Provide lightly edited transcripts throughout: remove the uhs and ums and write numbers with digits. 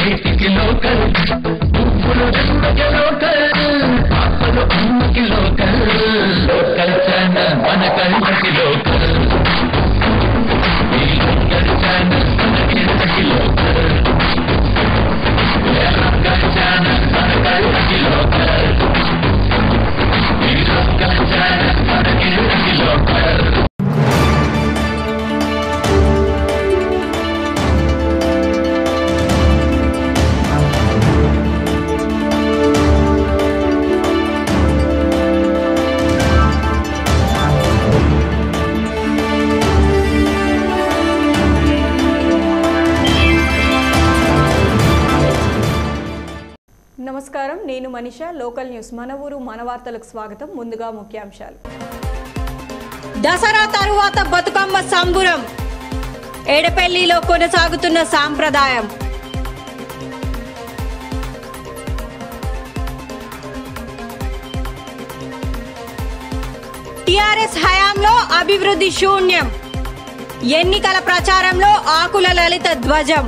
చేతికి లోకల్, పువ్వులు రెండుకి లోకల్, పాపలు అమ్మకి లోకల్, లోకల్ ఛానల్ మన కళ్ళకి లోకల్, ఈ లోకల్ ఛానల్ మన కిందకి లోకల్, లోకల్ ఛానల్ మన కళ్ళకి లోకల్, ఈ లోకల్ ఛానల్ మన కిందకి లోకల్. నమస్కారం, నేను మనీషా. లోకల్ న్యూస్ మన ఊరు మన వార్తలకు స్వాగతం. ముందుగా ముఖ్యాంశాలు. దసరా తరువాత బతుకమ్మ సంబురం, ఎడపల్లిలో కొనసాగుతున్న సాంప్రదాయం. టిఆర్ఎస్ హయాంలో అభివృద్ధి శూన్యం, ఎన్నికల ప్రచారంలో ఆకుల లలిత ధ్వజం.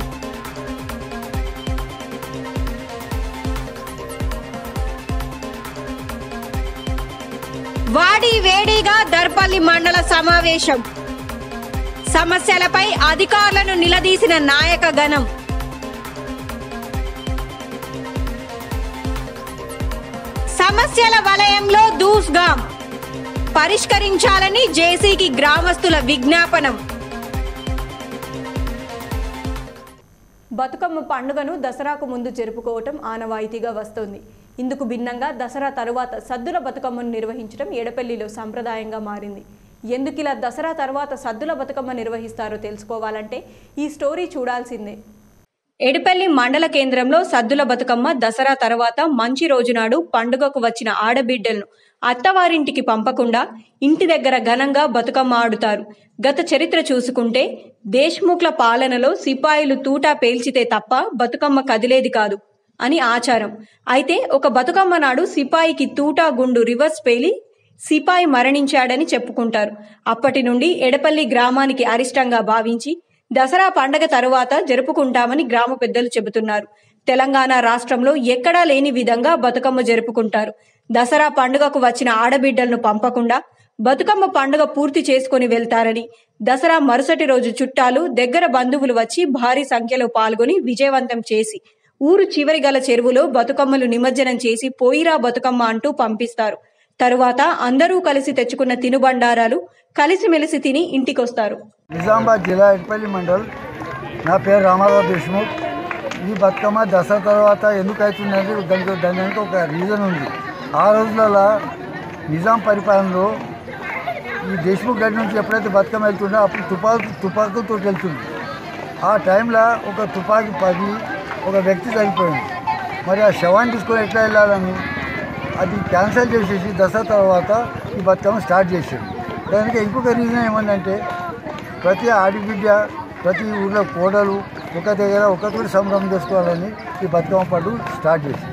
వాడి వేడిగా దర్పల్లి మండల సమావేశం, సమస్యలపై అధికారులను నిలదీసిన నాయక గణం. సమస్యల వలయంలో దూస్గాం, పరిష్కరించాలని జేసీకి గ్రామస్తుల విజ్ఞాపనం. బతుకమ్మ పండుగను దసరాకు ముందు జరుపుకోవటం ఆనవాయితీగా వస్తోంది. ఇందుకు భిన్నంగా దసరా తరువాత సద్దుల బతుకమ్మను నిర్వహించడం ఎడపల్లిలో సంప్రదాయంగా మారింది. ఎందుకిలా దసరా తర్వాత సద్దుల బతుకమ్మ నిర్వహిస్తారో తెలుసుకోవాలంటే ఈ స్టోరీ చూడాల్సిందే. ఎడపల్లి మండల కేంద్రంలో సద్దుల బతుకమ్మ దసరా తర్వాత మంచి రోజునాడు పండుగకు వచ్చిన ఆడబిడ్డలను అత్తవారింటికి పంపకుండా ఇంటి దగ్గర ఘనంగా బతుకమ్మ ఆడుతారు. గత చరిత్ర చూసుకుంటే దేశ్ముఖ్ల పాలనలో సిపాయిలు తూటా పేల్చితే తప్ప బతుకమ్మ కదిలేది కాదు అని ఆచారం. అయితే ఒక బతుకమ్మ నాడు సిపాయికి తూటా గుండు రివర్స్ పేలి సిపాయి మరణించాడని చెప్పుకుంటారు. అప్పటి నుండి ఎడపల్లి గ్రామానికి అరిష్టంగా భావించి దసరా పండగ తరువాత జరుపుకుంటామని గ్రామ పెద్దలు చెబుతున్నారు. తెలంగాణ రాష్ట్రంలో ఎక్కడా లేని విధంగా బతుకమ్మ జరుపుకుంటారు. దసరా పండుగకు వచ్చిన ఆడబిడ్డలను పంపకుండా బతుకమ్మ పండుగ పూర్తి చేసుకుని వెళ్తారని, దసరా మరుసటి రోజు చుట్టాలు దగ్గర బంధువులు వచ్చి భారీ సంఖ్యలో పాల్గొని విజయవంతం చేసి ఊరు చివరి గల చెరువులో బతుకమ్మలు నిమజ్జనం చేసి పోయిరా బతుకమ్మ అంటూ పంపిస్తారు. తరువాత అందరూ కలిసి తెచ్చుకున్న తినుబండారాలు కలిసిమెలిసి తిని ఇంటికొస్తారు. నిజామాబాద్ జిల్లా ఎడపల్లి మండల్. నా పేరు రామారావు దేశ్ముఖ్. ఈ బతుకమ్మ దసరా తర్వాత ఎందుకు అవుతుందంటే దానికి ఒక రీజన్ ఉంది. ఆ రోజులలో నిజాం పరిపాలనలో ఈ దేశ్ముఖ్ గడ్డి నుంచి ఎప్పుడైతే బతుకమ్మ వెళ్తుందో అప్పుడు తుపాకులతో వెళ్తుంది. ఆ టైంలో ఒక తుపాకీ పగి ఒక వ్యక్తి చనిపోయింది. మరి ఆ శవాన్ని తీసుకొని ఎట్లా వెళ్ళాలని అది క్యాన్సిల్ చేసేసి దసరా తర్వాత ఈ బతుకమ్మ స్టార్ట్ చేసాడు. దానికి ఇంకొక రీజన్ ఏమందంటే ప్రతి ఆడబిడ్డ ప్రతి ఊళ్ళో కోడలు ఒక దగ్గర ఒకటి సంబరం చేసుకోవాలని ఈ బతుకమ్మ పండుగ స్టార్ట్ చేసింది.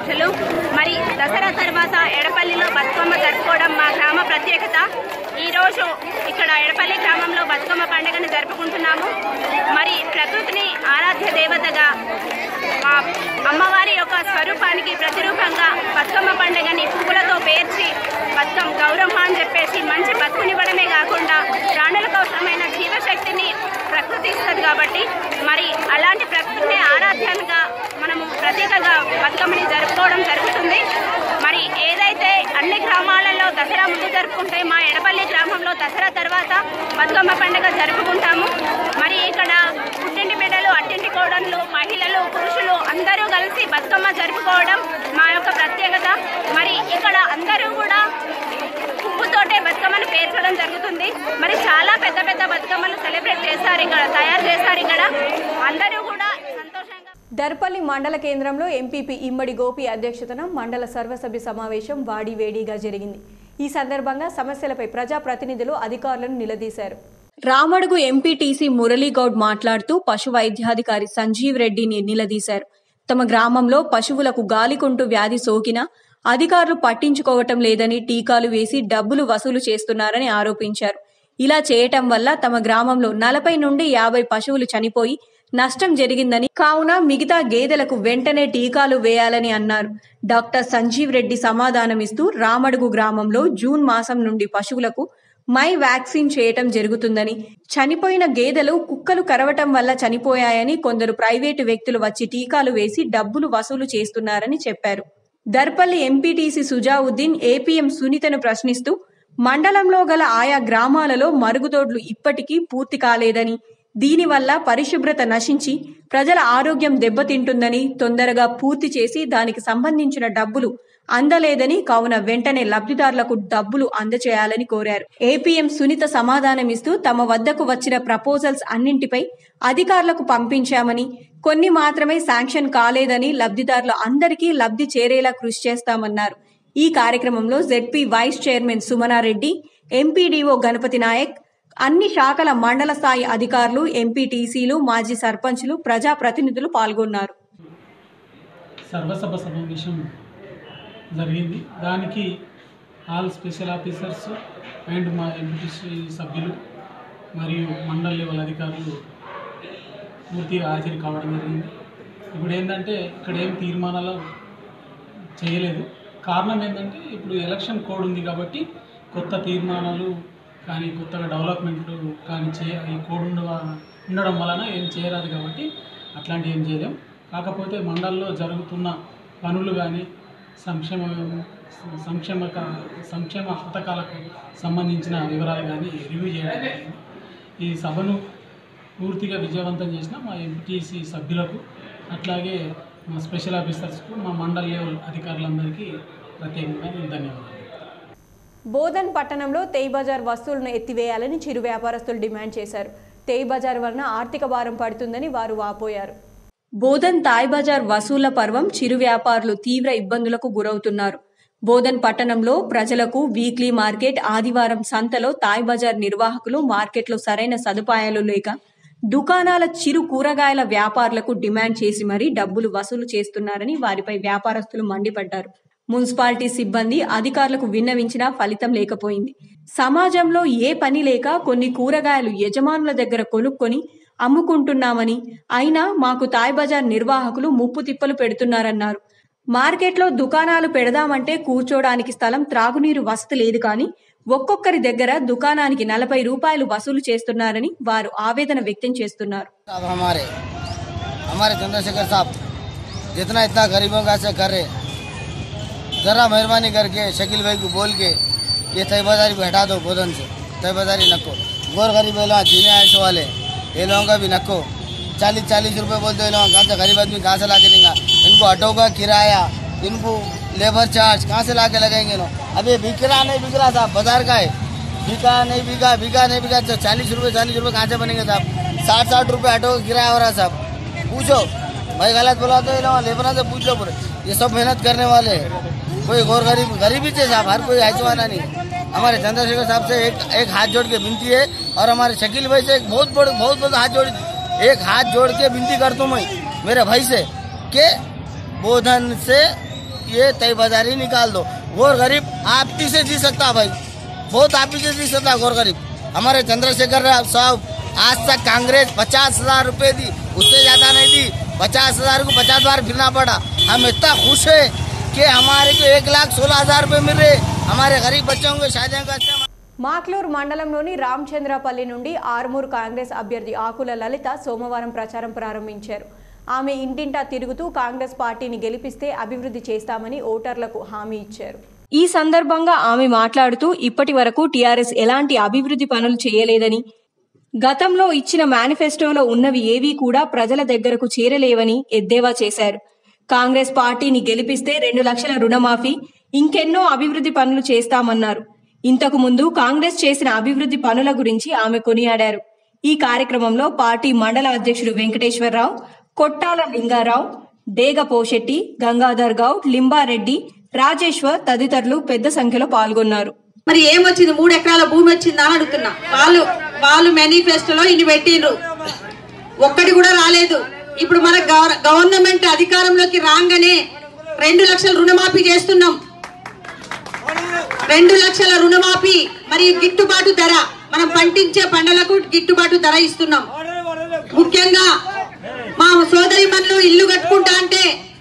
మరి దసరా తర్వాత ఎడపల్లిలో బతుకమ్మ జరుపుకోవడం మా గ్రామ ప్రత్యేకత. ఈరోజు ఇక్కడ ఎడపల్లి గ్రామంలో బతుకమ్మ పండుగను జరుపుకుంటున్నాము. మరి ప్రకృతిని ఆరాధ్య దేవతగా మా అమ్మవారి యొక్క స్వరూపానికి ప్రతిరూపంగా బతుకమ్మ పండుగని పువ్వులతో పేర్చి బతుకమ్మ గౌరమ్మ అని చెప్పేసి మంచి బతుకునివ్వడమే కాకుండా ప్రాణులకు అవసరమైన జీవశక్తిని ప్రకృతి ఇస్తుంది. కాబట్టి మరి అలాంటి ప్రకృతిని ఆరాధ్యంగా మనము ప్రత్యేకంగా బతుకమ్మని జరుపుకోవడం జరుగుతుంది. మరి ఏదైతే అన్ని గ్రామాలలో దసరా ముందు జరుపుకుంటే మా ఎడపల్లి గ్రామంలో దసరా తర్వాత బతుకమ్మ పండుగ జరుపుకుంటాము. మరి ఇక్కడ పుట్టింటి బిడ్డలు, అట్టింటి కోడళ్ళు, మహిళలు, పురుషులు అందరూ కలిసి బతుకమ్మ జరుపుకోవడం మా యొక్క ప్రత్యేకత. మరి ఇక్కడ అందరూ కూడా పువ్వుతోటే బతుకమ్మను పేర్చడం జరుగుతుంది. మరి చాలా పెద్ద పెద్ద బతుకమ్మలు సెలబ్రేట్ చేస్తారు, ఇక్కడ తయారు చేస్తారు. ఇక్కడ అందరూ కూడా సంతోషంగా. దర్పల్లి మండల కేంద్రంలో ఎంపీపీ ఇమ్మడి గోపి అధ్యక్షతన మండల సర్వసభ్య సమావేశం వాడివేడిగా జరిగింది. ఈ సందర్భంగా సమస్యలపై ప్రజాప్రతినిధులు అధికారులను నిలదీశారు. రామడుగు ఎంపీటీసీ మురళీగౌడ్ మాట్లాడుతూ పశు వైద్యాధికారి సంజీవ్ రెడ్డిని నిలదీశారు. తమ గ్రామంలో పశువులకు గాలికుంటు వ్యాధి సోకినా అధికారులు పట్టించుకోవటం లేదని, టీకాలు వేసి డబ్బులు వసూలు చేస్తున్నారని ఆరోపించారు. ఇలా చేయటం వల్ల తమ గ్రామంలో 40 నుండి 50 పశువులు చనిపోయి నష్టం జరిగిందని, కావున మిగతా గేదెలకు వెంటనే టీకాలు వేయాలని అన్నారు. డాక్టర్ సంజీవ్ రెడ్డి సమాధానమిస్తూ రామడుగు గ్రామంలో జూన్ మాసం నుండి పశువులకు మై వ్యాక్సిన్ చేయటం జరుగుతుందని, చనిపోయిన గేదెలు కుక్కలు కరవటం వల్ల చనిపోయాయని కొందరు ప్రైవేటు వ్యక్తులు వచ్చి టీకాలు వేసి డబ్బులు వసూలు చేస్తున్నారని చెప్పారు. దర్పల్లి ఎంపీటీసీ సుజావుద్దీన్ ఏపీఎం సునీతను ప్రశ్నిస్తూ మండలంలో గల ఆయా గ్రామాలలో మరుగుదొడ్లు ఇప్పటికీ పూర్తి కాలేదని, దీనివల్ల పరిశుభ్రత నశించి ప్రజల ఆరోగ్యం దెబ్బతింటుందని, తొందరగా పూర్తి చేసి దానికి సంబంధించిన డబ్బులు అందలేదని, కావున వెంటనే లబ్ధిదారులకు డబ్బులు అందచేయాలని కోరారు. ఏపీఎం సునీత సమాధానమిస్తూ తమ వద్దకు వచ్చిన ప్రపోజల్స్ అన్నింటిపై అధికారులకు పంపించామని, కొన్ని మాత్రమే శాంక్షన్ కాలేదని, లబ్ధిదారులు అందరికీ లబ్ధి చేరేలా కృషి చేస్తామన్నారు. ఈ కార్యక్రమంలో ZP vice chairman Sumanareddy, MPDO Ganapati Nayak, అన్ని శాఖల మండల స్థాయి అధికారులు, ఎంపీటీసీలు, మాజీ సర్పంచులు, ప్రజాప్రతినిధులు పాల్గొన్నారు. సర్వసభ సమావేశం జరిగింది. దానికి ఆల్ స్పెషల్ ఆఫీసర్స్ అండ్ మా ఎంపీటీసీ సభ్యులు మరియు మండల లెవెల్ అధికారులు పూర్తిగా హాజరు కావడం జరిగింది. ఇప్పుడు ఏంటంటే ఇక్కడ ఏం తీర్మానాలు చేయలేదు. కారణం ఏంటంటే ఇప్పుడు ఎలక్షన్ కోడ్ ఉంది కాబట్టి కొత్త తీర్మానాలు కానీ కొత్తగా డెవలప్మెంట్లు కానీ ఈ కోడ్ ఉండడం వలన ఏం చేయరాదు కాబట్టి అట్లాంటివి ఏం చేయలేం. కాకపోతే మండలంలో జరుగుతున్న పనులు కానీ సంక్షేమ పథకాలకు సంబంధించిన వివరాలు కానీ రివ్యూ చేయడం జరిగింది. ఈ సభను పూర్తిగా విజయవంతం చేసిన మా ఎంపీటీసీ సభ్యులకు, అట్లాగే మా స్పెషల్ ఆఫీసర్స్కు, మా మండల లెవెల్ అధికారులందరికీ ప్రత్యేకంగా ధన్యవాదాలు. బోధన్ పట్టణంలో తేయ్ బజార్ వస్తువులను ఎత్తివేయాలని చిరు వ్యాపారస్తులు డిమాండ్ చేశారు. తేయ్ బజార్ వలన ఆర్థిక భారం పడుతుందని వారు వాపోయారు. బోధన్ తాయ్ బజార్ వసూళ్ల పర్వం చిరు వ్యాపారులు తీవ్ర ఇబ్బందులకు గురవుతున్నారు. బోధన్ పట్టణంలో ప్రజలకు వీక్లీ మార్కెట్, ఆదివారం సంతలో తాయ్ బజార్ నిర్వాహకులు మార్కెట్లో సరైన సదుపాయాలు లేక దుకాణాల చిరు కూరగాయల వ్యాపారులకు డిమాండ్ చేసి మరీ డబ్బులు వసూలు చేస్తున్నారని వారిపై వ్యాపారస్తులు మండిపడ్డారు. మున్సిపాలిటీ సిబ్బంది అధికారులకు విన్నవించినా ఫలితం లేకపోయింది. సమాజంలో ఏ పని లేక కొన్ని కూరగాయలు యజమానుల దగ్గర కొనుక్కొని అమ్ముకుంటున్నామని, అయినా మాకు తాయ్ బజార్ నిర్వాహకులు ముప్పు తిప్పలు పెడుతున్నారన్నారు. మార్కెట్లో దుకాణాలు పెడదామంటే కూర్చోడానికి స్థలం, త్రాగునీరు వసతి లేదు కానీ ఒక్కొక్కరి దగ్గర దుకాణానికి 40 రూపాయలు వసూలు చేస్తున్నారని వారు ఆవేదన వ్యక్తం చేస్తున్నారు. चंद्रशेखर साहब जितना इतना गरीबों का से कर रहे, जरा मेहरबानी करके शकील भाई को बोल के ये तय बाजारी हटा दो बोधन से. तय बाजारी नको, गोर गरीब लोग जीने आए वाले ये लोगों का भी नको. 40-40 रुपये बोलते हैं लोग, कहाँ से गरीब आदमी कहाँ से ला के देंगे? इनको ऑटो का किराया, इनको लेबर चार्ज कहाँ से ला के लगाएंगे लोग? अभी बिक रहा नहीं बिक रहा साहब, बाजार का है, बिका नहीं बिका तो 40 रुपये कहाँ से बनेंगे साहब? 60 रुपये ऑटो का किराया हो रहा है साहब. पूछो भाई, गलत बोला तो लेबर से पूछ लो पूरे. ये सब मेहनत करने वाले हैं, कोई गौर गरीबी से साहब, हर कोई ऐसा नहीं. हमारे चंद्रशेखर साहब से एक हाथ जोड़ के विनती है, और हमारे शकील भाई से एक बहुत हाथ जोड़ के विनती करता हूँ मैं मेरे भाई से कि बोधन से ये तय बाजारी निकाल दो. गौर गरीब आप ही से जी सकता भाई, बहुत आप ही से जी सकता गौर गरीब. हमारे चंद्रशेखर साहब आज तक कांग्रेस 50,000 रुपए दी, उससे ज्यादा नहीं दी. 50,000 को 50 बार फिरना पड़ा. हम इतना खुश है कि हमारे को 1,16,000 रुपए मिल रहे. हमारे गरीब बच्चों को शादियों का మాక్లూర్ మండలంలోని రామచంద్రపల్లి నుండి ఆర్మూర్ కాంగ్రెస్ అభ్యర్థి ఆకుల లలిత సోమవారం ప్రచారం ప్రారంభించారు. ఆమె ఇంటింటా తిరుగుతూ కాంగ్రెస్ పార్టీని గెలిపిస్తే అభివృద్ధి చేస్తామని ఓటర్లకు హామీ ఇచ్చారు. ఈ సందర్భంగా ఆమె మాట్లాడుతూ ఇప్పటి వరకు టీఆర్ఎస్ ఎలాంటి అభివృద్ధి పనులు చేయలేదని, గతంలో ఇచ్చిన మేనిఫెస్టోలో ఉన్నవి ఏవీ కూడా ప్రజల దగ్గరకు చేరలేవని ఎద్దేవా చేశారు. కాంగ్రెస్ పార్టీని గెలిపిస్తే 2 లక్షల రుణమాఫీ, ఇంకెన్నో అభివృద్ధి పనులు చేస్తామన్నారు. ఇంతకు ముందు కాంగ్రెస్ చేసిన అభివృద్ధి పనుల గురించి ఆమె కొనియాడారు. ఈ కార్యక్రమంలో పార్టీ మండల అధ్యక్షుడు వెంకటేశ్వరరావు, కొట్టాల లింగారావు, డేగ పోషెట్టి, గంగాధర్ గౌడ్, లింబారెడ్డి, రాజేశ్వర్ తదితరులు పెద్ద సంఖ్యలో పాల్గొన్నారు. మరి ఏమొచ్చింది? 3 ఎకరాల భూమి వచ్చిందా అని అడుగుతున్నా. వాళ్ళు మేనిఫెస్టోలో ఇన్ని పెట్టిండ్రు, ఒక్కటి కూడా రాలేదు. ఇప్పుడు మన గవర్నమెంట్ అధికారంలోకి రాగానే 2 లక్షల రుణమాఫీ చేస్తున్నాం. 2 లక్షల రుణమాఫీ మరియు గిట్టుబాటు ధర, మనం పండించే పంటలకు గిట్టుబాటు ధర ఇస్తున్నాం. ముఖ్యంగా మా సోదరి మనులు ఇల్లు కట్టుకుంటా అంటే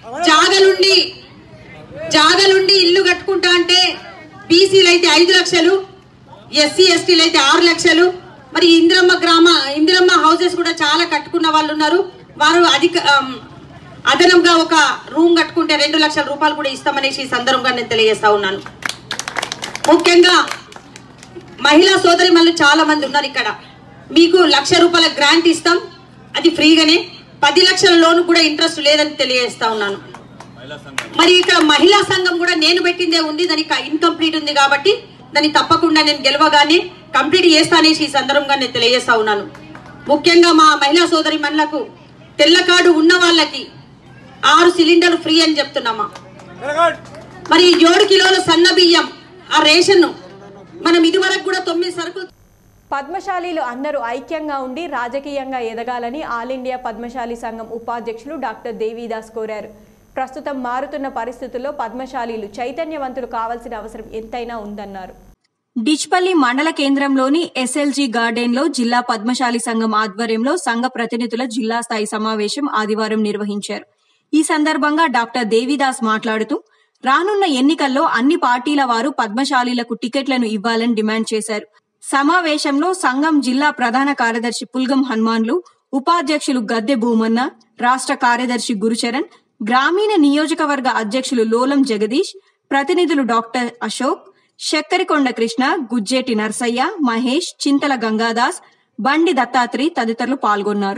జాగలుండి ఇల్లు కట్టుకుంటా అంటే బీసీలు అయితే 5 లక్షలు, ఎస్సీ ఎస్టీలు అయితే 6 లక్షలు. మరి ఇందిరమ్మ హౌసెస్ కూడా చాలా కట్టుకున్న వాళ్ళు ఉన్నారు. వారు అదనంగా ఒక రూమ్ కట్టుకుంటే 2 లక్షల రూపాయలు కూడా ఇస్తామనేసి ఈ సందర్భంగా నేను తెలియజేస్తా ఉన్నాను. ముఖ్యంగా మహిళా సోదరి మనులు చాలా మంది ఉన్నారు ఇక్కడ. మీకు 1,00,000 రూపాయల గ్రాంట్ ఇస్తాం, అది ఫ్రీగానే. 10 లక్షల లోను కూడా ఇంట్రెస్ట్ లేదని తెలియజేస్తా ఉన్నాను. మరి ఇక్కడ మహిళా సంఘం కూడా నేను పెట్టిందే ఉంది, దానికి ఇన్కంప్లీట్ ఉంది కాబట్టి దాన్ని తప్పకుండా నేను గెలవగానే కంప్లీట్ చేస్తా అనేసి ఈ సందర్భంగా నేను తెలియజేస్తా ఉన్నాను. ముఖ్యంగా మా మహిళా సోదరి మనులకు తెల్ల కార్డు ఉన్న వాళ్ళకి 6 సిలిండర్లు ఫ్రీ అని చెప్తున్నామా. మరి 7 కిలోల సన్న బియ్యం ఆ రేషన్ మనం ఇదివరకు కూడా 9 సరుకులు. పద్మశాలీలు అందరూ ఐక్యంగా ఉండి రాజకీయంగా ఎదగాలని ఆల్ ఇండియా పద్మశాలి సంఘం ఉపాధ్యక్షులు డాక్టర్ దేవిదాస్ కోరారు. ప్రస్తుతం మారుతున్న పరిస్థితుల్లో పద్మశాలీలు చైతన్యవంతులు కావాల్సిన అవసరం ఎంతైనా ఉందన్నారు. డిచ్పల్లి మండల కేంద్రంలోని ఎస్ఎల్జీ గార్డెన్లో జిల్లా పద్మశాలి సంఘం ఆధ్వర్యంలో సంఘ ప్రతినిధుల జిల్లా స్థాయి సమావేశం ఆదివారం నిర్వహించారు. ఈ సందర్భంగా డాక్టర్ దేవిదాస్ మాట్లాడుతూ రానున్న ఎన్నికల్లో అన్ని పార్టీల వారు పద్మశాలీలకు టికెట్లను ఇవ్వాలని డిమాండ్ చేశారు. సమావేశంలో సంఘం జిల్లా ప్రధాన కార్యదర్శి పుల్గం హనుమాన్లు, ఉపాధ్యక్షులు గద్దె భూమన్న, రాష్ట్ర కార్యదర్శి గురుచరణ్, గ్రామీణ నియోజకవర్గ అధ్యక్షులు లోలం జగదీష్, ప్రతినిధులు డాక్టర్ అశోక్, శక్కరికొండ కృష్ణ, గుజ్జేటి నర్సయ్య, మహేష్, చింతల గంగాదాస్, బండి దత్తాత్రి తదితరులు పాల్గొన్నారు.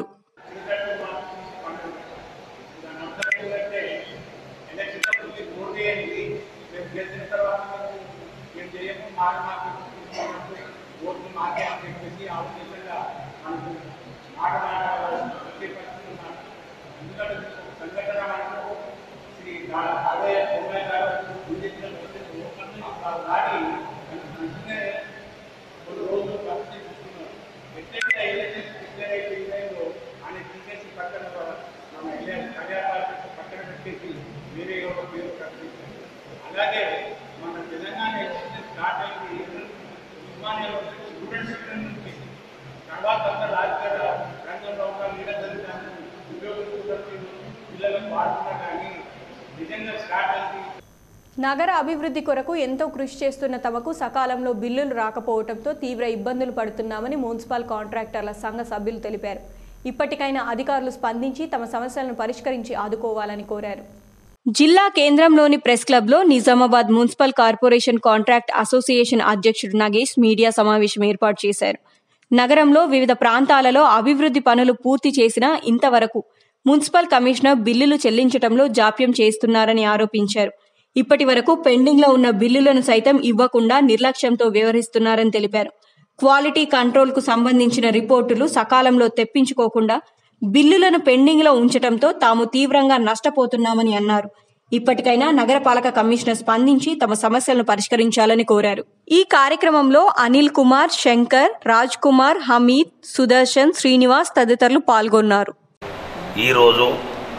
అలాగే మన తెలంగాణ స్టార్ట్ అయింది ఉస్మానియాలో స్టూడెంట్స్ నుంచి తర్వాత రాజకీయ రంగంలో ఉన్న లీడర్లను ఉపయోగించుకుంటూ పిల్లలకు వాడుతున్నా కానీ నిజంగా స్టార్ట్ అయింది. నగర అభివృద్ధి కొరకు ఎంతో కృషి చేస్తున్న తమకు సకాలంలో బిల్లులు రాకపోవడంతో తీవ్ర ఇబ్బందులు పడుతున్నామని మున్సిపల్ కాంట్రాక్టర్ల సంఘ సభ్యులు తెలిపారు. ఇప్పటికైనా అధికారులు స్పందించి తమ సమస్యలను పరిష్కరించి ఆదుకోవాలని కోరారు. జిల్లా కేంద్రంలోని ప్రెస్ క్లబ్లో Nizamabad municipal corporation contract association అధ్యక్షుడు నగేష్ మీడియా సమావేశం ఏర్పాటు చేశారు. నగరంలో వివిధ ప్రాంతాలలో అభివృద్ధి పనులు పూర్తి చేసినా ఇంతవరకు మున్సిపల్ కమిషనర్ బిల్లులు చెల్లించడంలో జాప్యం చేస్తున్నారని ఆరోపించారు. ఇప్పటి వరకు పెండింగ్లో ఉన్న బిల్లులను సైతం ఇవ్వకుండా నిర్లక్ష్యంతో వ్యవహరిస్తున్నారని తెలిపారు. క్వాలిటీ కంట్రోల్కు సంబంధించిన రిపోర్టులు సకాలంలో తెప్పించుకోకుండా బిల్లులను పెండింగ్లో ఉంచడంతో తాము తీవ్రంగా నష్టపోతున్నామని అన్నారు. ఇప్పటికైనా నగరపాలక కమిషనర్ స్పందించి తమ సమస్యలను పరిష్కరించాలని కోరారు. ఈ కార్యక్రమంలో అనిల్ కుమార్, శంకర్, రాజ్ కుమార్, హమీద్, సుదర్శన్, శ్రీనివాస్ తదితరులు పాల్గొన్నారు. ఈరోజు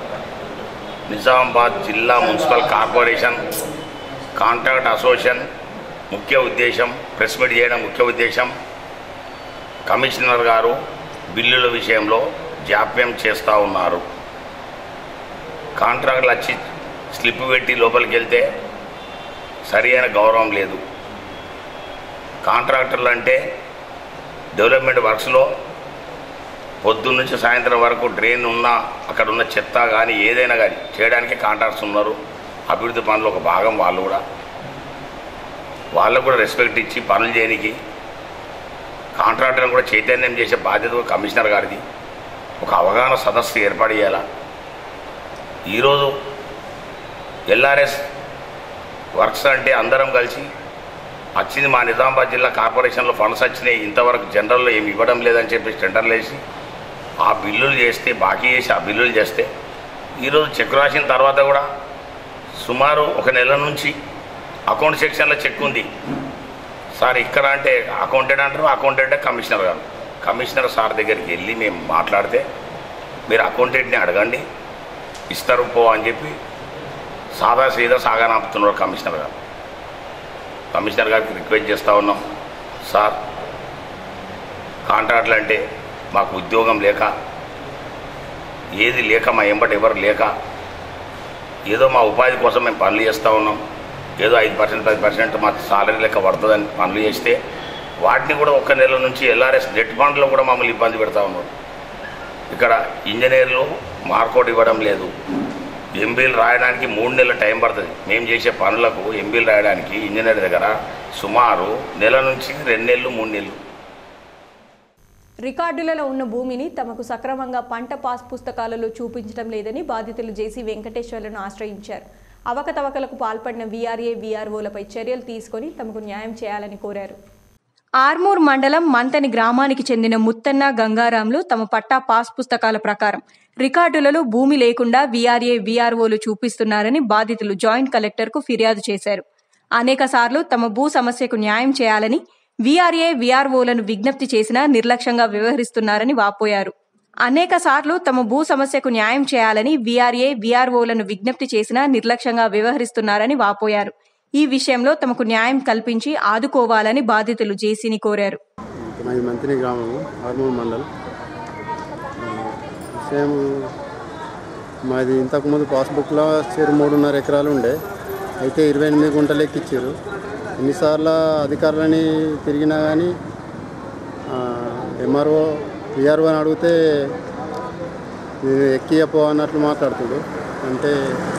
నిజామాబాద్ జిల్లా మున్సిపల్ కార్పొరేషన్ కాంట్రాక్ట్ అసోసియేషన్ ముఖ్య ఉద్దేశం, ప్రెస్ మీట్ చేయడం ముఖ్య ఉద్దేశం, కమిషనర్ గారు బిల్లుల విషయంలో జాప్యం చేస్తూ ఉన్నారు. కాంట్రాక్టులు వచ్చి స్లిప్ పెట్టి లోపలికి వెళ్తే సరి అయిన గౌరవం లేదు. కాంట్రాక్టర్లు అంటే డెవలప్మెంట్ వర్క్స్లో పొద్దున్న నుంచి సాయంత్రం వరకు డ్రైన్ ఉన్నా అక్కడ ఉన్న చెత్త కానీ ఏదైనా కానీ చేయడానికి కాంట్రాక్టర్స్ ఉన్నారు. అభివృద్ధి పనులు ఒక భాగం వాళ్ళకు కూడా రెస్పెక్ట్ ఇచ్చి పనులు చేయడానికి కాంట్రాక్టర్లను కూడా చైతన్యం చేసే బాధ్యత కమిషనర్ గారిది. ఒక అవగాహన సదస్సు ఏర్పాటు చేయాలా. ఈరోజు ఎల్ఆర్ఎస్ వర్క్స్ అంటే అందరం కలిసి వచ్చింది మా నిజామాబాద్ జిల్లా కార్పొరేషన్లో ఫండ్స్ వచ్చినాయి, ఇంతవరకు జనరల్లో ఏమి ఇవ్వడం లేదని చెప్పి టెండర్లు వేసి ఆ బిల్లులు చేస్తే, బాకీ చేసి ఆ బిల్లులు చేస్తే ఈరోజు చెక్ రాసిన తర్వాత కూడా సుమారు 1 నెల నుంచి అకౌంట్ సెక్షన్లో చెక్ ఉంది సార్. ఇక్కడ అంటే అకౌంటెంట్ అంటారు, అకౌంటెంట్ కమిషనర్ గారు. కమిషనర్ సార్ దగ్గరికి వెళ్ళి మేము మాట్లాడితే మీరు అకౌంటెంట్ని అడగండి ఇస్తారు పో అని చెప్పి సీదా సాగనాపుతున్నారు కమిషనర్ గారు. కమిషనర్ గారికి రిక్వెస్ట్ చేస్తూ ఉన్నాం, సార్ కాంట్రాక్ట్లు అంటే మాకు ఉద్యోగం లేక ఏది లేక మా ఎంబటి ఎవరు లేక ఏదో మా ఉపాధి కోసం మేము పనులు చేస్తూ ఉన్నాం. ఏదో 5% 10% మా సాలరీ లెక్క పడుతుందని పనులు చేస్తే వాటిని కూడా ఒక్క నెల నుంచి ఎల్ఆర్ఎస్ డెట్ ఫండ్లో కూడా మమ్మల్ని ఇబ్బంది పెడతా ఉన్నారు. ఇక్కడ ఇంజనీర్లు మార్కౌట్ ఇవ్వడం లేదు. ఎంబీలు రాయడానికి 3 నెలల టైం పడుతుంది. మేము చేసే పనులకు ఎంబీలు రాయడానికి ఇంజనీర్ దగ్గర సుమారు నెల నుంచి 2 నెలలు 3 నెలలు. రికార్డులలో ఉన్న భూమిని తమకు సక్రమంగా పంట పాస్ పుస్తకాలలో చూపించడం లేదని బాధితులు జేసీ వెంకటేశ్వర్లను ఆశ్రయించారు. అవకతవకలకు పాల్పడిన వీఆర్ఏ వీఆర్ఓలపై చర్యలు తీసుకొని తమకు న్యాయం చేయాలని కోరారు. ఆర్మూర్ మండలం మంతని గ్రామానికి చెందిన ముత్తన్న గంగారాంలు తమ పట్టా పాస్ పుస్తకాల ప్రకారం రికార్డులలో భూమి లేకుండా వీఆర్ఏ వీఆర్ఓలు చూపిస్తున్నారని బాధితులు జాయింట్ కలెక్టర్కు ఫిర్యాదు చేశారు. అనేకసార్లు తమ భూ సమస్యకు న్యాయం చేయాలని వీఆర్ఏ వీఆర్ఓలను విజ్ఞప్తి చేసినా నిర్లక్ష్యంగా వ్యవహరిస్తున్నారని వాపోయారు. అనేకసార్లు తమ భూ సమస్యకు న్యాయం చేయాలని వీఆర్ఏ వీఆర్ఓలను విజ్ఞప్తి చేసినా నిర్లక్ష్యంగా వ్యవహరిస్తున్నారని వాపోయారు. ఈ విషయంలో తమకు న్యాయం కల్పించి ఆదుకోవాలని బాధితులు జేసీని కోరారు. మంత్రి గ్రామము ఆర్మూర్ మండల్ సేమ్ మాది ఇంతకుముందు పాస్బుక్లో 3.5 ఎకరాలు ఉండే, అయితే 28 గుంటలు ఎక్కిచ్చారు. ఎన్నిసార్లు అధికారులని తిరిగినా కానీ ఎంఆర్ఓ విఆర్ఓ అని అడిగితే ఎక్కియపో అన్నట్లు మాట్లాడుతుడు. అంటే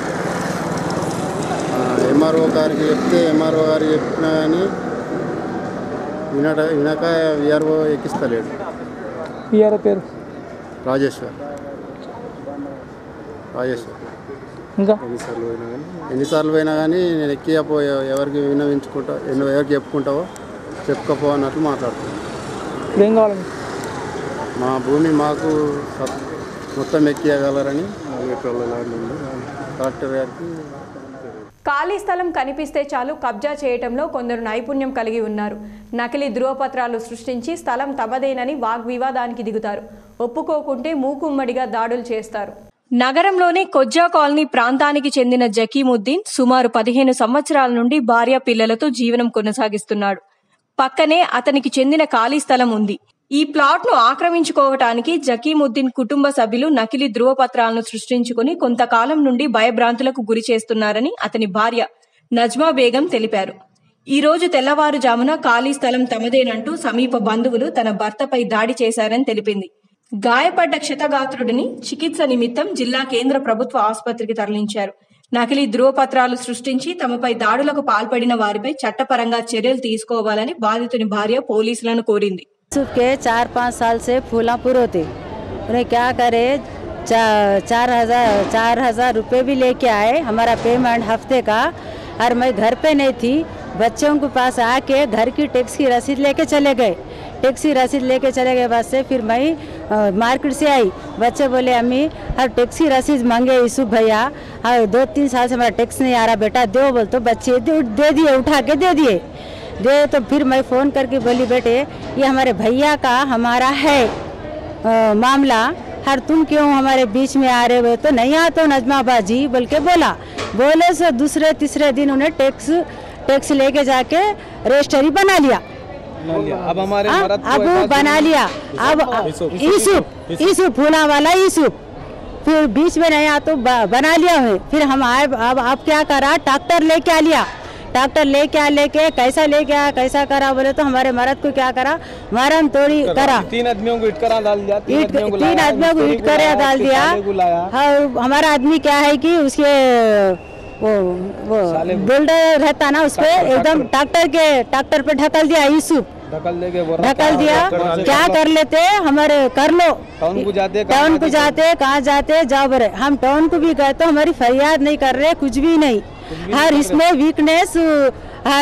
ఎంఆర్ఓ గారికి చెప్తే ఎంఆర్ఓ గారికి చెప్పినా కానీ వినక విఆర్ఓ ఎక్కిస్తలేడు. విఆర్ఓ పేరు రాజేశ్వర్. ఇంకా ఎన్నిసార్లు పోయినా కానీ నేను ఎక్కియపో, ఎవరికి విన్నవించుకుంటా, ఎవరికి చెప్పుకుంటావో చెప్పుకోపో అన్నట్లు మాట్లాడుతున్నాను. ఏం కావాలండి? మా భూమి మాకు మొత్తం ఎక్కియగలరని కలెక్టర్ గారికి. ఖాళీ స్థలం కనిపిస్తే చాలు కబ్జా చేయటంలో కొందరు నైపుణ్యం కలిగి ఉన్నారు. నకిలీ ధృవపత్రాలు సృష్టించి స్థలం తమదేనని వాగ్వివాదానికి దిగుతారు. ఒప్పుకోకుంటే మూకుమ్మడిగా దాడులు చేస్తారు. నగరంలోని కొజ్జా కాలనీ ప్రాంతానికి చెందిన జకీముద్దీన్ సుమారు 15 సంవత్సరాల నుండి భార్య పిల్లలతో జీవనం కొనసాగిస్తున్నాడు. పక్కనే అతనికి చెందిన ఖాళీ స్థలం ఉంది. ఈ ప్లాట్ను ఆక్రమించుకోవటానికి జకీముద్దీన్ కుటుంబ సభ్యులు నకిలీ ధృవపత్రాలను సృష్టించుకుని కొంతకాలం నుండి భయభ్రాంతులకు గురి చేస్తున్నారని అతని భార్య నజ్మా బేగం తెలిపారు. ఈ రోజు తెల్లవారుజామున ఖాళీ స్థలం తమదేనంటూ సమీప బంధువులు తన భర్తపై దాడి చేశారని తెలిపింది. గాయపడ్డ క్షతగాత్రుడిని చికిత్స నిమిత్తం జిల్లా కేంద్ర ప్రభుత్వ ఆసుపత్రికి తరలించారు. నకిలీ ధృవపత్రాలు సృష్టించి తమపై దాడులకు పాల్పడిన వారిపై చట్టపరంగా చర్యలు తీసుకోవాలని బాధితుని భార్య పోలీసులను కోరింది. के 4-5 साल से फूलापुर होते, उन्हें क्या करे 4,000 रुपये भी लेके आए हमारा पेमेंट हफ्ते का, और मैं घर पे नहीं थी, बच्चों के पास आके घर की टैक्स की रसीद लेके चले गए. टैक्सी रसीद लेके चले गए बाद से फिर मैं मार्केट से आई. बच्चे बोले अम्मी हर टैक्सी रसीद मांगे यूसुफ भैया, 2-3 साल से हमारा टैक्स नहीं आ रहा बेटा दो, बोल तो बच्चे दे दिए, उठा के दे दिए. तो फिर मैं फ़ोन करके बोली बेटे ये हमारे भैया का हमारा है मामला, हर तुम क्यों हमारे बीच में आ रहे हो? तो नहीं आ तो नजमा बाजी बोल के बोले से दूसरे तीसरे दिन उन्हें टैक्स लेके जाके रजिस्ट्री बना लिया. अब हमारे अब बना लिया. अब यूसुफ फूला वाला यूसुफ फिर बीच में नहीं आ तो बना लिया है. फिर हम आए, अब क्या करा, ट्रैक्टर लेके आ लिया. ट्रैक्टर लेके कैसा लेके आया, कैसा करा बोले तो हमारे मर्द को क्या करा, मारम तोड़ी करा. 3 आदमियों को इटकरा डाल दिया. 3 आदमियों को इटकरा डाल दिया. हाँ, हमारा आदमी क्या है कि उसके वो बिल्डर रहता ना, उस पे एकदम ट्रैक्टर पे ढकल दिया. यूसुफ ढकल दिया. क्या कर लेते हमारे कर लो, टाउन को जाते कहाँ जाते जाओ बरे. हम टाउन को भी गए तो हमारी फरियाद नहीं कर रहे, कुछ भी नहीं. हर इसमें वीकनेस हर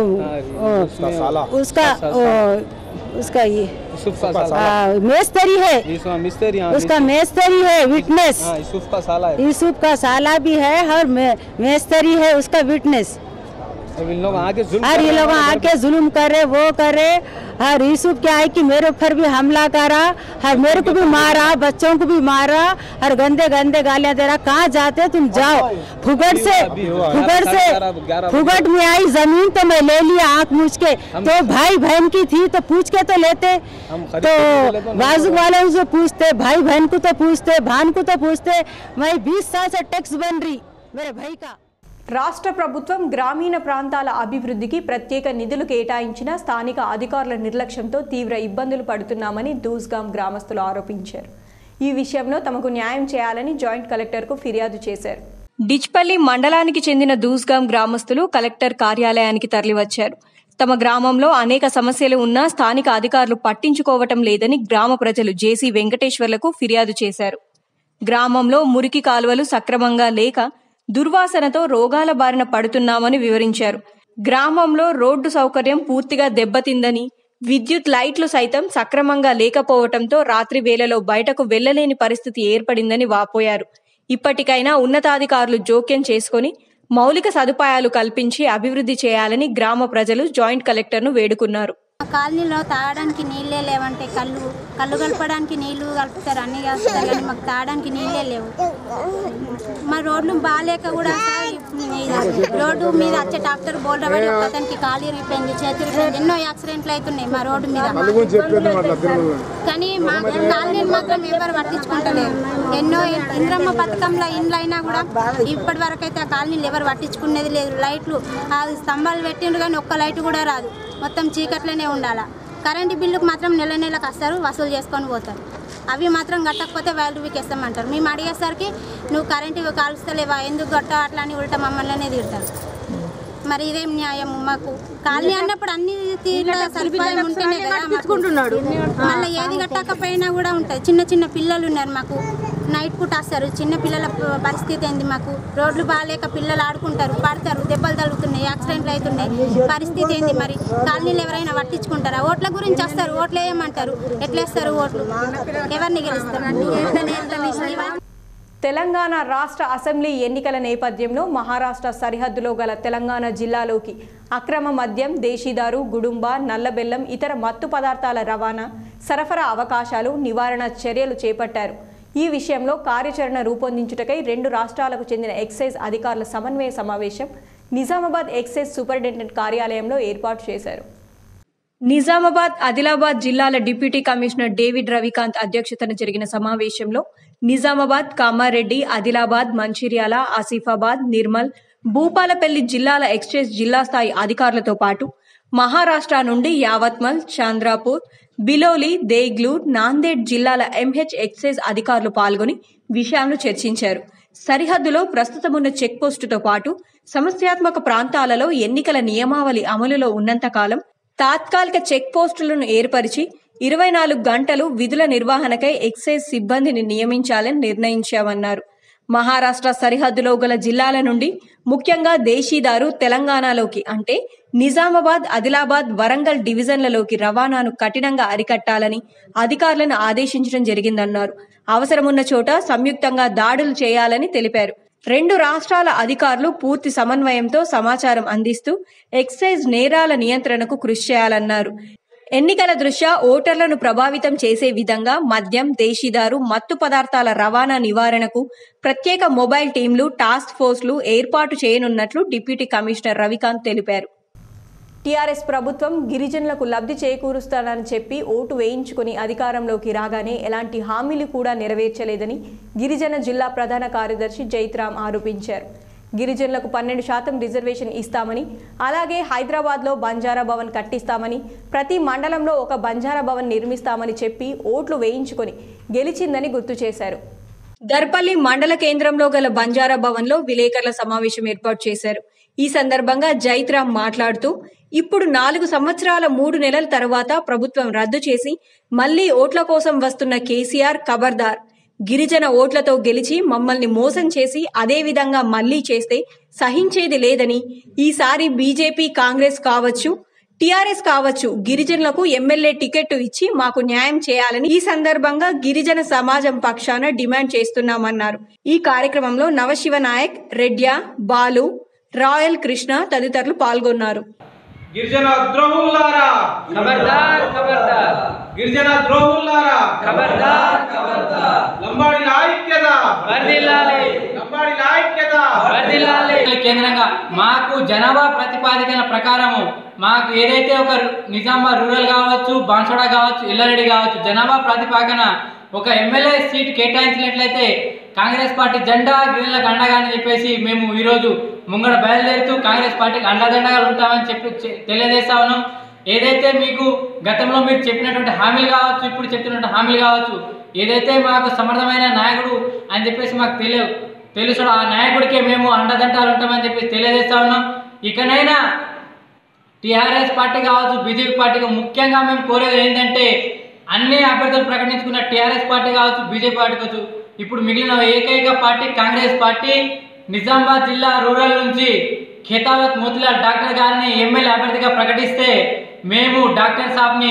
उसका ये मेस्तरी है, उसका मेस्तरी है विटनेस. यूसुफ का साला भी है और मेस्तरी है उसका विटनेस. अब इन लोग आके जुल्म और ये लोग आके जुल्म कर रहे, वो कर रहे। और यूसुफ क्या है कि मेरे ऊपर भी हमला करा, और मेरे को भी मारा, बच्चों को भी मारा, और गंदे गंदे गालियां दे रहा। कहाँ जाते तुम जाओ, फुगड़ से फुगड़ में आई जमीन तो मैं ले लिया आँख मूछ के। तो भाई बहन की थी तो पूछ के तो लेते, तो बाजू वाले से पूछते, भाई बहन को तो पूछते, भान को तो पूछते। मैं 20 साल से टैक्स बन रही मेरे भाई का। రాష్ట్ర ప్రభుత్వం గ్రామీణ ప్రాంతాల అభివృద్ధికి ప్రత్యేక నిధులు కేటాయించిన స్థానిక అధికారుల నిర్లక్ష్యంతో తీవ్ర ఇబ్బందులు పడుతున్నామని దూస్గాం గ్రామస్తులు ఆరోపించారు. ఈ విషయంలో తమకు న్యాయం చేయాలని జాయింట్ కలెక్టర్కు ఫిర్యాదు చేశారు. డిచ్పల్లి మండలానికి చెందిన దూస్గాం గ్రామస్తులు కలెక్టర్ కార్యాలయానికి తరలివచ్చారు. తమ గ్రామంలో అనేక సమస్యలు ఉన్నా స్థానిక అధికారులు పట్టించుకోవటం లేదని గ్రామ ప్రజలు జేసీ వెంకటేశ్వర్లకు ఫిర్యాదు చేశారు. గ్రామంలో మురికి కాలువలు సక్రమంగా లేక దుర్వాసనతో రోగాల బారిన పడుతున్నామని వివరించారు. గ్రామంలో రోడ్డు సౌకర్యం పూర్తిగా దెబ్బతిందని, విద్యుత్ లైట్లు సైతం సక్రమంగా లేకపోవడంతో రాత్రి వేళలో బయటకు వెళ్లలేని పరిస్థితి ఏర్పడిందని వాపోయారు. ఇప్పటికైనా ఉన్నతాధికారులు జోక్యం చేసుకుని మౌలిక సదుపాయాలు కల్పించి అభివృద్ధి చేయాలని గ్రామ ప్రజలు జాయింట్ కలెక్టర్ను వేడుకున్నారు. కాలనీలో తాగడానికి నీళ్ళే లేవంటే కళ్ళు కలపడానికి నీళ్లు కలుపుతారు, అన్ని కలుపుతారు, కానీ మాకు తాగడానికి నీళ్ళే లేవు. మా రోడ్లు బాగాలేక కూడా రోడ్డు మీద వచ్చే డాక్టర్ బోల్డబడి అతనికి కాలు ఇరిగిపోయింది, చేతులు ఇరిగిపోయింది, ఎన్నో యాక్సిడెంట్లు అవుతున్నాయి మా రోడ్డు మీద. కానీ మా కాలనీలు మాత్రం ఎవరు పట్టించుకుంటలేరు. ఎన్నో ఇంద్రమ్మ పథకంలో ఇండ్లు అయినా కూడా ఇప్పటి వరకు అయితే ఆ కాలనీలు ఎవరు పట్టించుకునేది లేదు. లైట్లు ఆ స్తంభాలు పెట్టిండ్రు కానీ ఒక్క లైట్ కూడా రాదు, మొత్తం చీకట్లోనే ఉండాలి. కరెంటు బిల్లుకు మాత్రం నెల నెలకు వస్తారు, వసూలు చేసుకొని పోతారు. అవి మాత్రం కట్టకపోతే వాళ్ళు వీకేస్తామంటారు. మేము అడిగేసరికి నువ్వు కరెంటు కాలుస్తలేవా, ఎందుకు గట్ట అట్లా అని ఉల్టా మమ్మల్ని తిడతారు. మరి ఇదేం న్యాయం? మాకు కాలనీ అన్నప్పుడు అన్ని తీర్ల సదుపాయం ఉంటేనే కదా పట్టించుకుంటున్నాడు. మళ్ళీ ఏది కట్టకపోయినా కూడా ఉంటుంది. చిన్న చిన్న పిల్లలు ఉన్నారు మాకు, నైట్ పూట వస్తారు. చిన్న పిల్లల పరిస్థితి ఏంది? మాకు రోడ్లు బాగాలేక పిల్లలు ఆడుకుంటారు, పడతారు, దెబ్బలు తగులుతున్నాయి, యాక్సిడెంట్లు అవుతున్నాయి. పరిస్థితి ఏంది? మరి కాలనీలు ఎవరైనా పట్టించుకుంటారా? ఓట్ల గురించి వస్తారు, ఓట్లు వేయమంటారు, ఎట్లేస్తారు ఓట్లు? ఎవరిని గెలుస్తారు? తెలంగాణ రాష్ట్ర అసెంబ్లీ ఎన్నికల నేపథ్యంలో మహారాష్ట్ర సరిహద్దులో గల తెలంగాణ జిల్లాలోకి అక్రమ మద్యం, దేశీదారు, గుడుంబ, నల్లబెల్లం, ఇతర మత్తు పదార్థాల రవాణా, సరఫరా అవకాశాలు, నివారణ చర్యలు చేపట్టారు. ఈ విషయంలో కార్యాచరణ రూపొందించుటకై 2 రాష్ట్రాలకు చెందిన ఎక్సైజ్ అధికారుల సమన్వయ సమావేశం నిజామాబాద్ ఎక్సైజ్ సూపరింటెండెంట్ కార్యాలయంలో ఏర్పాటు చేశారు. నిజామాబాద్, ఆదిలాబాద్ జిల్లాల డిప్యూటీ కమిషనర్ డేవిడ్ రవికాంత్ అధ్యక్షతన జరిగిన సమావేశంలో నిజామాబాద్, కామారెడ్డి, ఆదిలాబాద్, మంచిర్యాల, ఆసిఫాబాద్, నిర్మల్, భూపాలపల్లి జిల్లాల ఎక్సైజ్ జిల్లా స్థాయి అధికారులతో పాటు మహారాష్ట్ర నుండి యావత్మల్, చంద్రాపూర్, బిలోలి, దేగ్లూర్, నాందేడ్ జిల్లాల ఎంహెచ్ ఎక్సైజ్ అధికారులు పాల్గొని విషయాలను చర్చించారు. సరిహద్దులో ప్రస్తుతమున్న చెక్పోస్టుతో పాటు సమస్యాత్మక ప్రాంతాలలో ఎన్నికల నియమావళి అమలులో ఉన్నంతకాలం తాత్కాలిక చెక్ పోస్టులను ఏర్పరిచి 24 గంటలు విధుల నిర్వహణకై ఎక్సైజ్ సిబ్బందిని నియమించాలని నిర్ణయించామన్నారు. మహారాష్ట్ర సరిహద్దులో గల జిల్లాల నుండి ముఖ్యంగా దేశీదారు తెలంగాణలోకి అంటే నిజామాబాద్, ఆదిలాబాద్, వరంగల్ డివిజన్లలోకి రవాణాను కఠినంగా అరికట్టాలని అధికారులను ఆదేశించడం జరిగిందన్నారు. అవసరమున్న చోట సంయుక్తంగా దాడులు చేయాలని తెలిపారు. 2 రాష్ట్రాల అధికారులు పూర్తి సమన్వయంతో సమాచారం అందిస్తూ ఎక్సైజ్ నేరాల నియంత్రణకు కృషి చేయాలన్నారు. ఎన్నికల దృష్ట్యా ఓటర్లను ప్రభావితం చేసే విధంగా మద్యం, దేశీదారు, మత్తు పదార్థాల రవాణా నివారణకు ప్రత్యేక మొబైల్ టీంలు, టాస్క్ ఫోర్స్లు ఏర్పాటు చేయనున్నట్లు డిప్యూటీ కమిషనర్ రవికాంత్ తెలిపారు. టీఆర్ఎస్ ప్రభుత్వం గిరిజనులకు లబ్ధి చేకూరుస్తానని చెప్పి ఓటు వేయించుకుని అధికారంలోకి రాగానే ఎలాంటి హామీలు కూడా నెరవేర్చలేదని గిరిజన జిల్లా ప్రధాన కార్యదర్శి జైత్రామ్ ఆరోపించారు. గిరిజనులకు 12% రిజర్వేషన్ ఇస్తామని, అలాగే హైదరాబాద్లో బంజారా భవన్ కట్టిస్తామని, ప్రతి మండలంలో ఒక బంజారా భవన్ నిర్మిస్తామని చెప్పి ఓట్లు వేయించుకొని గెలిచిందని గుర్తు చేశారు. దర్పల్లి మండల కేంద్రంలో గల బంజారా భవన్లో విలేకరుల సమావేశం ఏర్పాటు చేశారు. ఈ సందర్భంగా జైత్రామ్ మాట్లాడుతూ ఇప్పుడు 4 సంవత్సరాల 3 నెలల తర్వాత ప్రభుత్వం రద్దు చేసి మళ్లీ ఓట్ల కోసం వస్తున్న కేసీఆర్ ఖబర్దార్, గిరిజన ఓట్లతో గెలిచి మమ్మల్ని మోసం చేసి అదే విధంగా మళ్లీ చేస్తే సహించేది లేదని, ఈసారి బీజేపీ, కాంగ్రెస్ కావచ్చు, టీఆర్ఎస్ కావచ్చు, గిరిజనులకు ఎమ్మెల్యే టికెట్ ఇచ్చి మాకు న్యాయం చేయాలని ఈ సందర్భంగా గిరిజన సమాజం పక్షాన డిమాండ్ చేస్తున్నామన్నారు. ఈ కార్యక్రమంలో నవశివ నాయక్, రెడ్యా, బాలు, రాయల్ కృష్ణ తదితరులు పాల్గొన్నారు. గిరిజన ద్రోహులారా ఖబర్దార్ ఖబర్దార్, గిరిజన ద్రోహులారా ఖబర్దార్ ఖబర్దార్, లంబాడీల ఐక్యత వర్ధిల్లాలి, లంబాడీల ఐక్యత వర్ధిల్లాలి. కేంద్రంగా మాకు జనాభా ప్రతిపాదికన ప్రకారము మాకు ఏదైతే ఒక నిజామాబాద్ రూరల్ కావచ్చు, బాన్సోడా కావచ్చు, ఇల్లారెడ్డి కావచ్చు, జనాభా ప్రతిపాదన ఒక ఎమ్మెల్యే సీట్ కేటాయించినట్లయితే కాంగ్రెస్ పార్టీ జెండా గిరిజనులకు అండగా అని చెప్పేసి మేము ఈరోజు ముంగడ బయలుదేరుతూ కాంగ్రెస్ పార్టీకి అండదండగా ఉంటామని చెప్పి తెలియజేస్తా ఉన్నాం. ఏదైతే మీకు గతంలో మీరు చెప్పినటువంటి హామీలు కావచ్చు, ఇప్పుడు చెప్తున్నటువంటి హామీలు కావచ్చు, ఏదైతే మాకు సమర్థమైన నాయకుడు అని చెప్పేసి మాకు తెలుసు, ఆ నాయకుడికే మేము అండదండాలు ఉంటామని చెప్పేసి తెలియజేస్తా ఉన్నాం. ఇకనైనా టీఆర్ఎస్ పార్టీ కావచ్చు, బీజేపీ పార్టీకి ముఖ్యంగా మేము కోరేది ఏంటంటే అన్ని అభ్యర్థులు ప్రకటించుకున్న టీఆర్ఎస్ పార్టీ కావచ్చు, బీజేపీ పార్టీ కావచ్చు, ఇప్పుడు మిగిలిన ఏకైక పార్టీ కాంగ్రెస్ పార్టీ నిజామాబాద్ జిల్లా రూరల్ నుంచి ఖేతావత్ మోతిలాల్ డాక్టర్ గారిని ఎమ్మెల్యే అభ్యర్థిగా ప్రకటిస్తే మేము డాక్టర్ సాబ్ని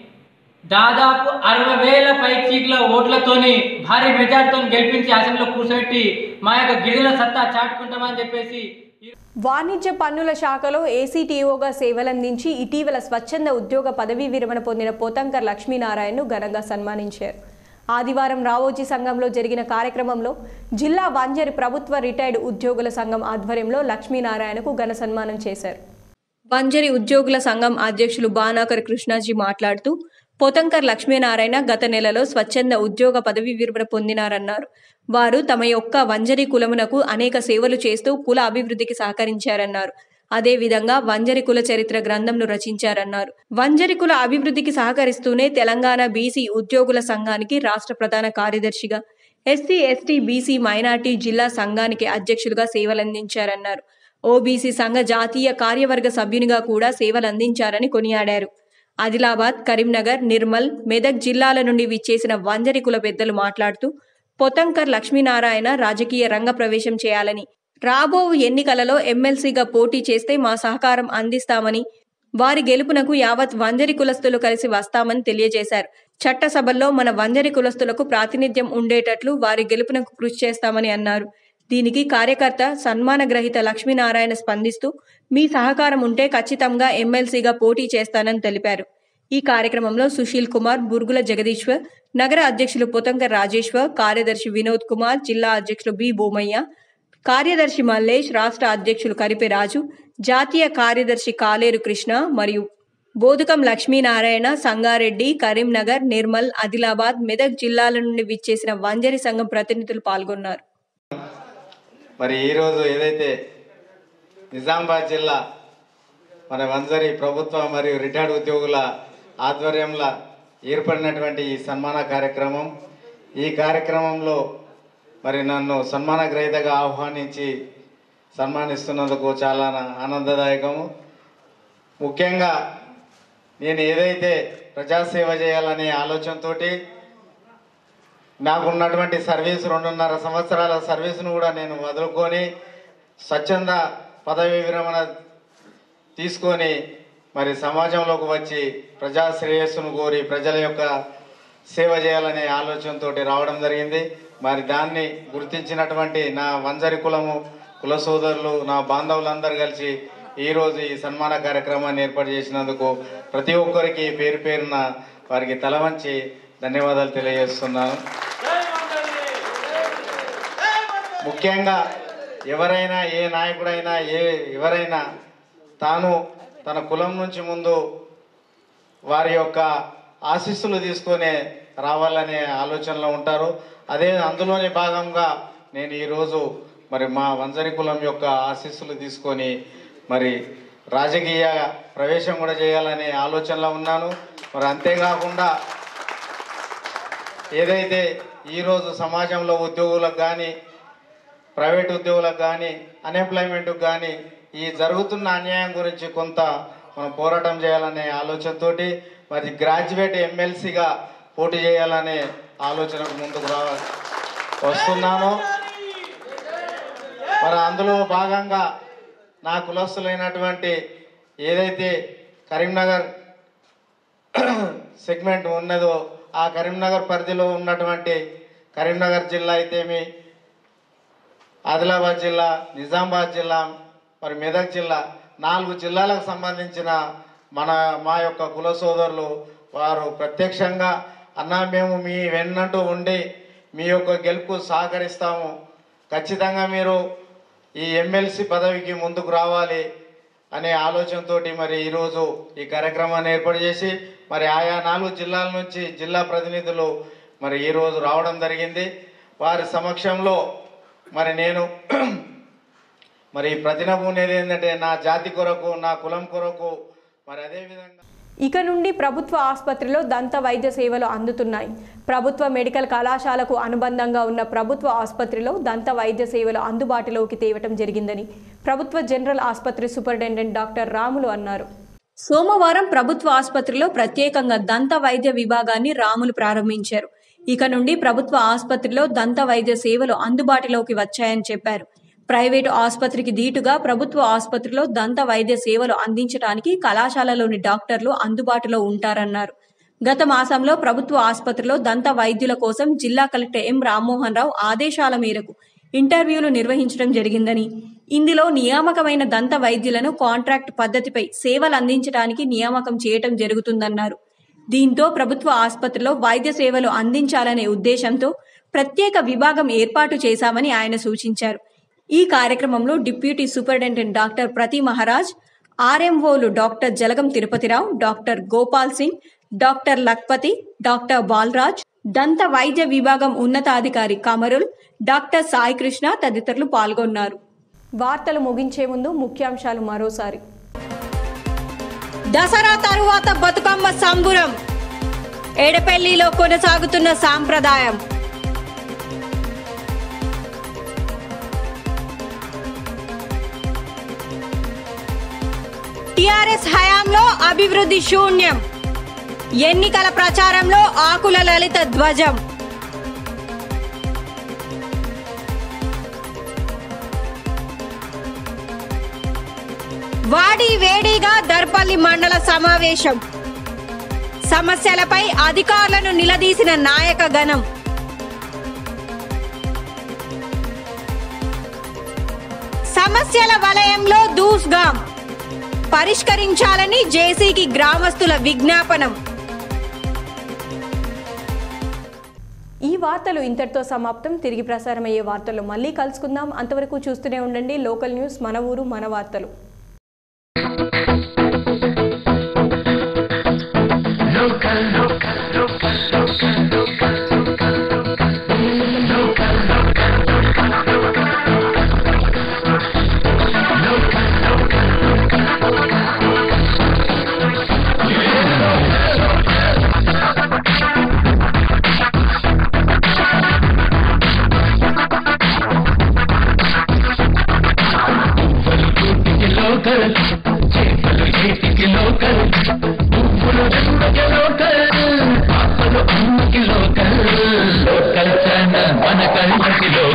దాదాపు 60,000 పైచీకుల ఓట్లతోని భారీ మెజార్టీతో గెలిపించి అసెంబ్లీలో కూర్చోబెట్టి మా యొక్క గిరిజన సత్తా చాటుకుంటామని చెప్పేసి. వాణిజ్య పన్నుల శాఖలో ఏసీటీఓగా సేవలందించి ఇటీవల స్వచ్ఛంద ఉద్యోగ పదవీ విరమణ పొందిన పోతంకర్ లక్ష్మీనారాయణను ఘనంగా సన్మానించారు. ఆదివారం రావోజీ సంఘంలో జరిగిన కార్యక్రమంలో జిల్లా వంజరి ప్రభుత్వ రిటైర్డ్ ఉద్యోగుల సంఘం ఆధ్వర్యంలో లక్ష్మీనారాయణకు ఘన సన్మానం చేశారు. వంజరి ఉద్యోగుల సంఘం అధ్యక్షులు బానాకర్ కృష్ణాజీ మాట్లాడుతూ పోతంకర్ లక్ష్మీనారాయణ గత నెలలో స్వచ్ఛంద ఉద్యోగ పదవి విరమణ పొందినారన్నారు. వారు తమ యొక్క వంజరి కులమునకు అనేక సేవలు చేస్తూ కుల అభివృద్ధికి సహకరించారన్నారు. అదేవిధంగా వంజరి కుల చరిత్ర గ్రంథంను రచించారన్నారు. వంజరి కుల అభివృద్ధికి సహకరిస్తూనే తెలంగాణ బీసీ ఉద్యోగుల సంఘానికి రాష్ట్ర ప్రధాన కార్యదర్శిగా, ఎస్సీ ఎస్టీ బీసీ మైనార్టీ జిల్లా సంఘానికి అధ్యక్షులుగా సేవలందించారన్నారు. ఓబీసీ సంఘ జాతీయ కార్యవర్గ సభ్యునిగా కూడా సేవలందించారని కొనియాడారు. ఆదిలాబాద్, కరీంనగర్, నిర్మల్, మెదక్ జిల్లాల నుండి విచ్చేసిన వంజరి కుల పెద్దలు మాట్లాడుతూ పోతంకర్ లక్ష్మీనారాయణ రాజకీయ రంగ ప్రవేశం చేయాలని, రాబో ఎన్నికలలో ఎమ్మెల్సీగా పోటీ చేస్తే మా సహకారం అందిస్తామని, వారి గెలుపునకు యావత్ వంజరి కులస్తులు కలిసి వస్తామని తెలియజేశారు. చట్టసభల్లో మన వంజరి కులస్తులకు ప్రాతినిధ్యం ఉండేటట్లు వారి గెలుపునకు కృషి చేస్తామని అన్నారు. దీనికి కార్యకర్త సన్మాన గ్రహీత లక్ష్మీనారాయణ స్పందిస్తూ మీ సహకారం ఉంటే ఖచ్చితంగా ఎమ్మెల్సీగా పోటీ చేస్తానని తెలిపారు. ఈ కార్యక్రమంలో సుశీల్ కుమార్, బుర్గుల జగదీశ్వర్, నగర అధ్యక్షులు పోతంకర్ రాజేశ్వర్, కార్యదర్శి వినోద్ కుమార్, జిల్లా అధ్యక్షులు బి బోమయ్య, కార్యదర్శి మల్లేష్, రాష్ట్ర అధ్యక్షులు కరిపే రాజు, జాతీయ కార్యదర్శి కాలేరు కృష్ణ మరియు బోధకం లక్ష్మీనారాయణ, సంగారెడ్డి, కరీంనగర్, నిర్మల్, ఆదిలాబాద్, మెదక్ జిల్లాల నుండి విచ్చేసిన వంజరి సంఘం ప్రతినిధులు పాల్గొన్నారు. మరి ఈరోజు ఏదైతే నిజామాబాద్ జిల్లా మన వంజరి ప్రభుత్వ మరియు రిటైర్డ్ ఉద్యోగుల ఆధ్వర్యంలో ఏర్పడినటువంటి ఈ సన్మాన కార్యక్రమం, ఈ కార్యక్రమంలో మరి నన్ను సన్మాన గ్రహీతగా ఆహ్వానించి సన్మానిస్తున్నందుకు చాలా ఆనందదాయకము. ముఖ్యంగా నేను ఏదైతే ప్రజాసేవ చేయాలనే ఆలోచనతోటి నాకున్నటువంటి సర్వీస్ 2.5 సంవత్సరాల సర్వీస్ను కూడా నేను వదులుకొని స్వచ్ఛంద పదవీ విరమణ తీసుకొని మరి సమాజంలోకి వచ్చి ప్రజా శ్రేయస్సును కోరి ప్రజల యొక్క సేవ చేయాలనే ఆలోచనతో రావడం జరిగింది. మరి దాన్ని గుర్తించినటువంటి నా వంజరి కుల సోదరులు, నా బాంధవులందరూ కలిసి ఈరోజు ఈ సన్మాన కార్యక్రమాన్ని ఏర్పాటు చేసినందుకు ప్రతి ఒక్కరికి పేరు పేరున వారికి తల వంచి ధన్యవాదాలు తెలియజేస్తున్నాను. ముఖ్యంగా ఎవరైనా, ఏ నాయకుడైనా, ఎవరైనా తాను తన కులం నుంచి ముందు వారి యొక్క ఆశీస్సులు తీసుకొని రావాలనే ఆలోచనలో ఉంటారు. అందులోని భాగంగా నేను ఈరోజు మరి మా వంజరి కులం యొక్క ఆశీస్సులు తీసుకొని మరి రాజకీయ ప్రవేశం కూడా చేయాలనే ఆలోచనలో ఉన్నాను. మరి అంతేకాకుండా ఏదైతే ఈరోజు సమాజంలో ఉద్యోగులకు కానీ, ప్రైవేట్ ఉద్యోగులకు కానీ, అన్ఎంప్లాయ్మెంట్కి కానీ ఈ జరుగుతున్న అన్యాయం గురించి కొంత మనం పోరాటం చేయాలనే ఆలోచనతోటి మరి గ్రాడ్యుయేట్ ఎమ్మెల్సీగా పోటీ చేయాలనే ఆలోచనకు ముందుకు వస్తున్నాను. మరి అందులో భాగంగా నా కులస్తులైనటువంటి ఏదైతే కరీంనగర్ సెగ్మెంట్ ఉన్నదో ఆ కరీంనగర్ పరిధిలో ఉన్నటువంటి కరీంనగర్ జిల్లా అయితేమి, ఆదిలాబాద్ జిల్లా, నిజామాబాద్ జిల్లా, మరి మెదక్ జిల్లా 4 జిల్లాలకు సంబంధించిన మా యొక్క కుల సోదరులు వారు ప్రత్యక్షంగా అన్నా మేము మీ వెన్నంటూ ఉండి మీ యొక్క గెలుపు సహకరిస్తాము, ఖచ్చితంగా మీరు ఈ ఎమ్మెల్సీ పదవికి ముందుకు రావాలి అనే ఆలోచనతో మరి ఈరోజు ఈ కార్యక్రమాన్ని ఏర్పాటు చేసి మరి ఆయా 4 జిల్లాల నుంచి జిల్లా ప్రతినిధులు మరి ఈరోజు రావడం జరిగింది. వారి సమక్షంలో మరి నేను మరి ప్రతినబూనేది ఏంటంటే నా జాతి కొరకు, నా కులం కొరకు, మరి అదేవిధంగా ఇక నుండి ప్రభుత్వ ఆసుపత్రిలో దంత వైద్య సేవలు అందుతున్నాయి. ప్రభుత్వ మెడికల్ కళాశాలకు అనుబంధంగా ఉన్న ప్రభుత్వ ఆసుపత్రిలో దంత వైద్య సేవలు అందుబాటులోకి తేవటం జరిగిందని ప్రభుత్వ జనరల్ ఆసుపత్రి సూపరింటెండెంట్ డాక్టర్ రాములు అన్నారు. సోమవారం ప్రభుత్వ ఆసుపత్రిలో ప్రత్యేకంగా దంత వైద్య విభాగాన్ని రాములు ప్రారంభించారు. ఇక నుండి ప్రభుత్వ ఆసుపత్రిలో దంత వైద్య సేవలు అందుబాటులోకి వచ్చాయని చెప్పారు. ప్రైవేటు ఆసుపత్రికి దీటుగా ప్రభుత్వ ఆసుపత్రిలో దంత వైద్య సేవలు అందించడానికి కళాశాలలోని డాక్టర్లు అందుబాటులో ఉంటారన్నారు. గత మాసంలో ప్రభుత్వ ఆసుపత్రిలో దంత వైద్యుల కోసం జిల్లా కలెక్టర్ ఎం రామ్మోహన్ రావు ఆదేశాల మేరకు ఇంటర్వ్యూలు నిర్వహించడం జరిగిందని, ఇందులో నియామకమైన దంత వైద్యులను కాంట్రాక్ట్ పద్ధతిపై సేవలు అందించడానికి నియామకం చేయటం జరుగుతుందన్నారు. దీంతో ప్రభుత్వ ఆసుపత్రిలో వైద్య సేవలు అందించాలనే ఉద్దేశంతో ప్రత్యేక విభాగం ఏర్పాటు చేశామని ఆయన సూచించారు. ఈ కార్యక్రమంలో deputy superintendent doctor Prathi Maharaj, ఆర్ఎంఓలు doctor Jalagam Tirupathirao, doctor Gopal Singh, doctor Lakpathi, doctor Balaraj, దంత వైద్య విభాగం ఉన్నతాధికారి కమరుల్, డాక్టర్ సాయి కృష్ణ తదితరులు పాల్గొన్నారు. వార్తలు ముగించే ముందు ముఖ్యాంశాలు మరోసారి. దసరా తరువాత బతుకమ్మ సంబురం, ఎడపెల్లిలో కొనసాగుతున్న సాంప్రదాయం. టిఆర్ఎస్ హయాంలో అభివృద్ధి శూన్యం, ఎన్నికల ప్రచారంలో ఆకుల లలిత ధ్వజం. వాడి వేడిగా దర్పల్లి మండల సమావేశం, సమస్యలపై అధికారులను నిలదీసిన నాయక గణం. సమస్యల వలయంలో దూస్గాం, పరిష్కరించాలని జేసీకి గ్రామస్తుల విజ్ఞాపనం. ఈ వార్తలు ఇంతటితో సమాప్తం. తిరిగి ప్రసారమయ్యే వార్తల్లో మళ్ళీ కలుసుకుందాం. అంతవరకు చూస్తూనే ఉండండి లోకల్ న్యూస్, మన ఊరు మన వార్తలు. లోకల్ ఛానల్ మన కళ్ళకి లోకల్.